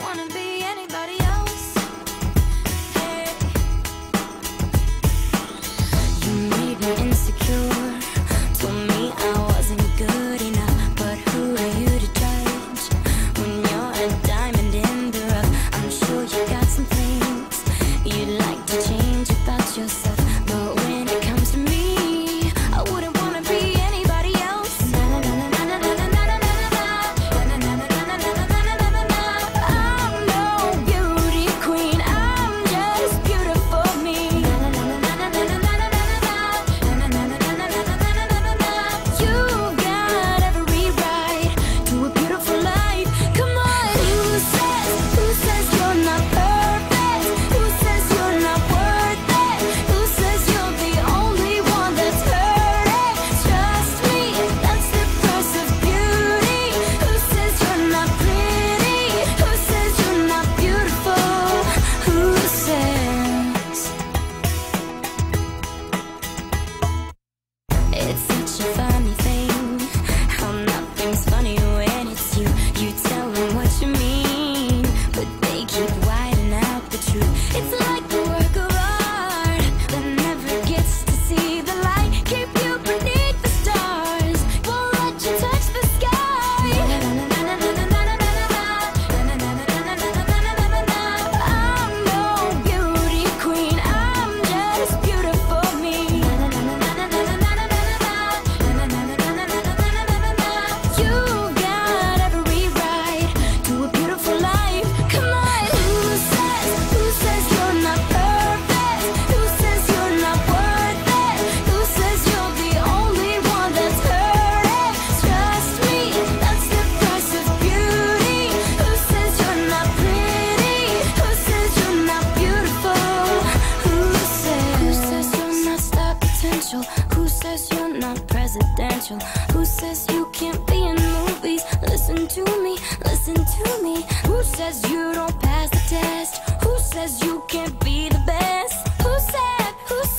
wanna be anybody else. Hey. You made me insecure, told me I wasn't good enough. But who are you to judge when you're a diamond in the rough? I'm sure you got some things you'd like to change about yourself, but when it comes to me, I wouldn't wanna be anybody else. I'm no beauty queen, I'm just beautiful me. You got every right to a beautiful life. Come on, who says you're not perfect? Who says you're not worth it? Who says you're the only one that's hurting? Trust me, that's the price of beauty. Who says you're not pretty? Who says you're not beautiful? Who says? It's such a funny thing how nothing's funny when it's you. You tell them what you mean, but they keep whiting out the truth. It's like a work of art that never gets to see the light. Keep you beneath the stars, won't let you touch the sky. I'm no beauty queen, I'm just beautiful me. You got every right to a beautiful life. Come on, who says you're not perfect? Who says you're not worth it? Who says you're the only one that's hurting? Trust me, that's the price of beauty. Who says you're not pretty? Who says you're not beautiful? Who says you're not star potential? Who says you're not presidential? Who says you can't be in movies? Listen to me, listen to me. Who says you don't pass the test? Who says you can't be the best? Who said